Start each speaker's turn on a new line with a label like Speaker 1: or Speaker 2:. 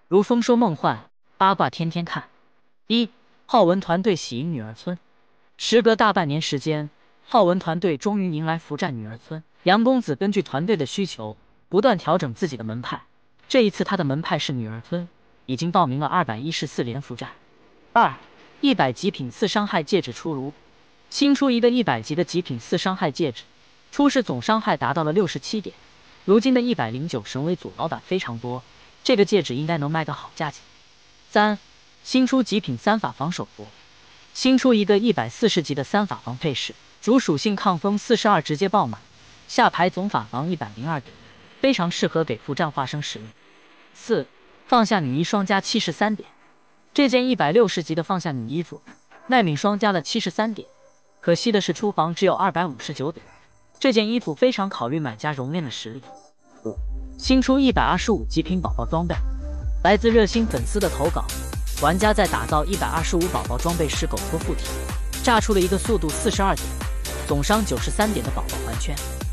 Speaker 1: 如风说梦幻，八卦天天看。浩文团队喜迎女儿村。时隔大半年时间，浩文团队终于迎来福战女儿村。杨公子根据团队的需求，不断调整自己的门派。这一次他的门派是女儿村，已经报名了214连福战。100极品4伤害戒指出炉，新出一个100级的极品4伤害戒指，初始总伤害达到了67点。如今的109神威组老板非常多，这个戒指应该能卖个好价钱。新出极品3法防守服，新出一个140级的3法防配饰，主属性抗风42直接爆满，下排总法防102点，非常适合给服战化生使用。放下女一双加73点，这件160级的放下女衣服，耐敏双加了73点，可惜的是出防只有259点。这件衣服非常考虑买家熔炼的实力。新出125极品宝宝装备，来自热心粉丝的投稿，玩家在打造125宝宝装备时狗拖附体，炸出了一个速度42点、总伤93点的宝宝环圈。